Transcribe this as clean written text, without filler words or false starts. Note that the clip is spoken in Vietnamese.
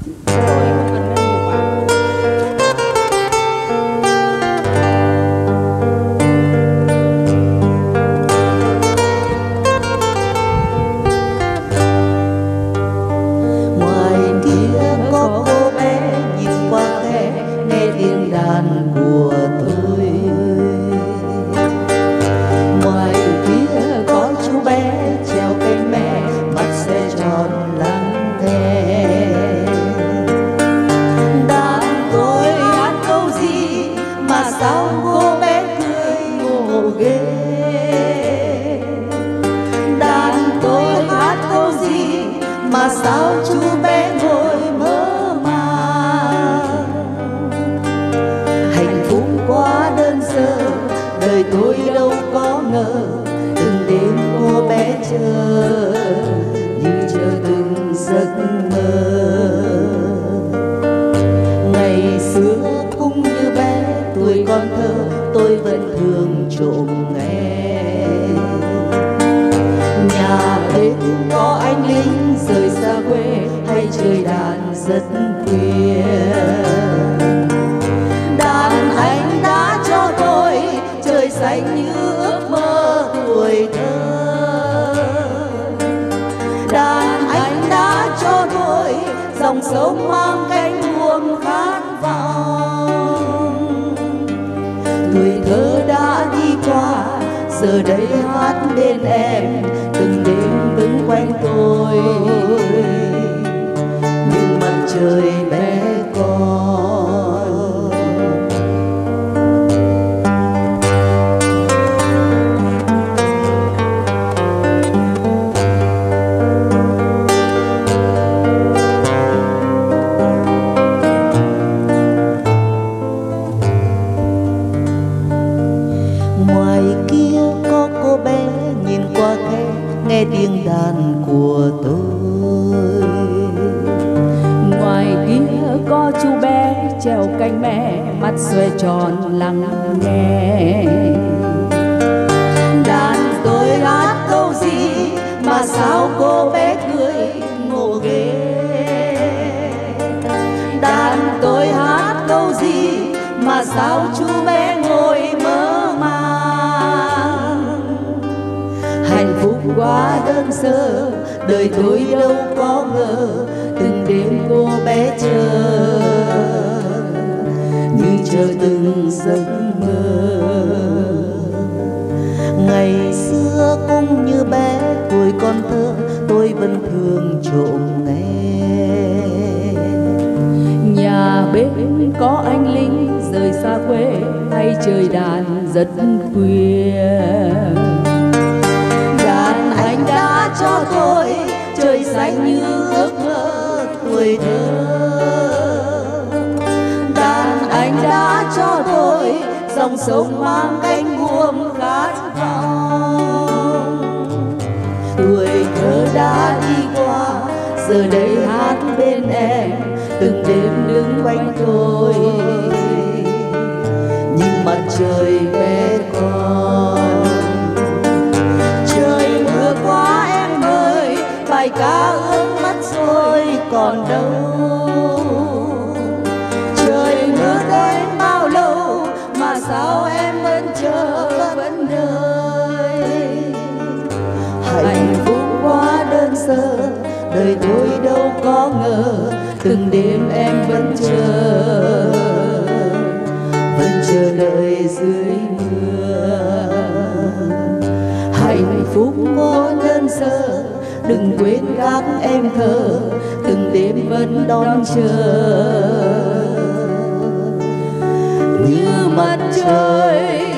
Rồi không cần lên nhiều quá. Ngoài kia có cô bé nhìn qua khe nghe tiếng đàn của tôi. Ngoài kia có chú bé treo cánh mẹ mắt xe tròn lắng nghe. Đàn tôi hát câu gì mà sao cô bé cười ngộ ghê. Đàn tôi hát câu gì mà sao chú bé ngồi mơ màng. Hạnh phúc quá đơn sơ đời tôi đâu có ngờ, từng đêm cô bé chờ như chờ từng giấc mơ. Ngày xưa cũng như bé tuổi còn thơ tôi vẫn thường trộm nghe. Nhà bên có anh lính rời xa quê hay chơi đàn rất khuya. Đàn anh đã cho tôi trời xanh như ước mơ tuổi thơ. Đàn anh đã cho tôi dòng sông mang cánh buồm khát vọng. Tuổi thơ đã đi qua giờ đây hát bên em từng đêm vững quanh tôi nhưng mặt trời bé con. Ngoài kia có cô bé nhìn qua khe nghe tiếng đàn của tôi. Ngoài kia có chú bé treo cánh mẹ mắt xoay tròn lắng nghe. Đàn tôi hát câu gì mà sao cô bé cười ngộ ghê. Đàn tôi hát câu gì mà sao chú bé ngồi mơ màng. Hạnh phúc quá đơn sơ đời tôi đâu có ngờ, từng đêm cô bé chờ như chờ từng giấc mơ. Ngày xưa cũng như bé tuổi còn thơ tôi vẫn thường trộm nghe. Nhà bên có anh lính rời xa quê hay chơi đàn rất khuya. Đàn anh đã cho tôi trời xanh như ước mơ tuổi thơ. Đàn anh đã cho tôi dòng sông mang cánh buồm khát vọng. Tuổi thơ đã đi qua giờ đây hát bên em từng đêm đứng quanh tôi nhưng mặt trời bé con. Trời mưa quá em ơi bài ca ướt mất rồi còn đâu. Trời mưa đến bao lâu mà sao em vẫn chờ vẫn đợi. Hạnh phúc quá đơn sơ đời tôi đâu có ngờ, từng đêm em vẫn chờ đợi dưới mưa. Hạnh phúc có đơn sơ đừng quên các em thơ, từng đêm vẫn đón chờ như mặt trời